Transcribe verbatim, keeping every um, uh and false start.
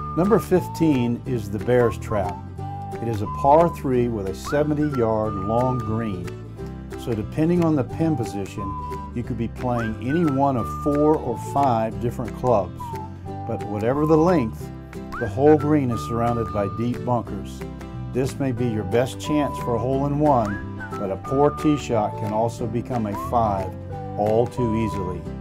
Number fifteen is the Bear's Trap. It is a par three with a seventy yard long green. So depending on the pin position, you could be playing any one of four or five different clubs. But whatever the length, the whole green is surrounded by deep bunkers. This may be your best chance for a hole-in-one, but a poor tee shot can also become a five all too easily.